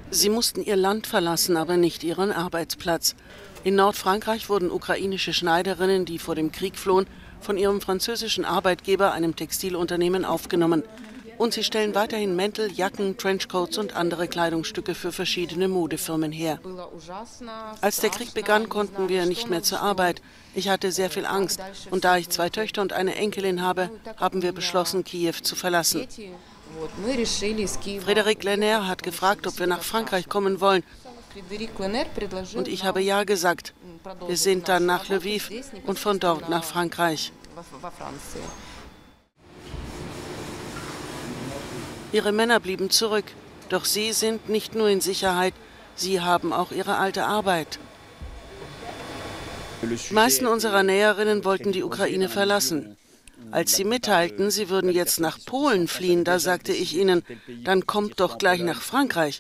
Sie mussten ihr Land verlassen, aber nicht ihren Arbeitsplatz. In Nordfrankreich wurden ukrainische Schneiderinnen, die vor dem Krieg flohen, von ihrem französischen Arbeitgeber, einem Textilunternehmen, aufgenommen. Und sie stellen weiterhin Mäntel, Jacken, Trenchcoats und andere Kleidungsstücke für verschiedene Modefirmen her. Als der Krieg begann, konnten wir nicht mehr zur Arbeit. Ich hatte sehr viel Angst. Und da ich 2 Töchter und eine Enkelin habe, haben wir beschlossen, Kiew zu verlassen. Frédéric Lemaire hat gefragt, ob wir nach Frankreich kommen wollen. Und ich habe ja gesagt. Wir sind dann nach Lviv und von dort nach Frankreich. Ihre Männer blieben zurück, doch sie sind nicht nur in Sicherheit, sie haben auch ihre alte Arbeit. Die meisten unserer Näherinnen wollten die Ukraine verlassen. Als sie mitteilten, sie würden jetzt nach Polen fliehen, da sagte ich ihnen, dann kommt doch gleich nach Frankreich.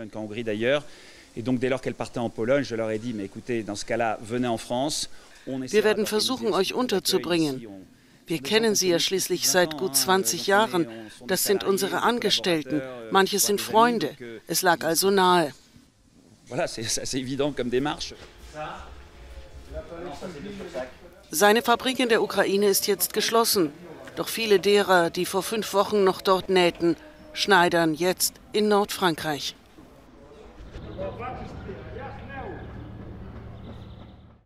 Wir werden versuchen, euch unterzubringen. Wir kennen sie ja schließlich seit gut 20 Jahren. Das sind unsere Angestellten. Manche sind Freunde. Es lag also nahe. Seine Fabrik in der Ukraine ist jetzt geschlossen. Doch viele derer, die vor 5 Wochen noch dort nähten, schneidern jetzt in Nordfrankreich.